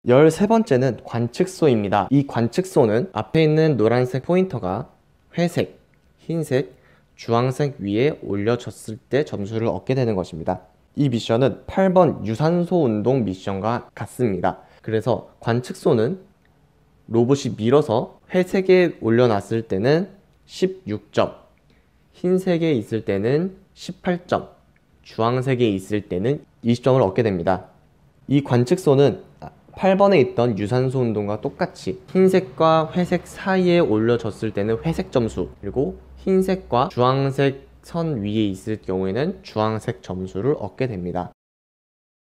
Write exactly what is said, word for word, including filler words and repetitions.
열세 번째는 관측소입니다. 이 관측소는 앞에 있는 노란색 포인터가 회색, 흰색, 주황색 위에 올려졌을 때 점수를 얻게 되는 것입니다. 이 미션은 팔 번 유산소 운동 미션과 같습니다. 그래서 관측소는 로봇이 밀어서 회색에 올려놨을 때는 십육 점, 흰색에 있을 때는 십팔 점, 주황색에 있을 때는 이십 점을 얻게 됩니다. 이 관측소는 팔 번에 있던 유산소 운동과 똑같이 흰색과 회색 사이에 올려졌을 때는 회색 점수, 그리고 흰색과 주황색 선 위에 있을 경우에는 주황색 점수를 얻게 됩니다.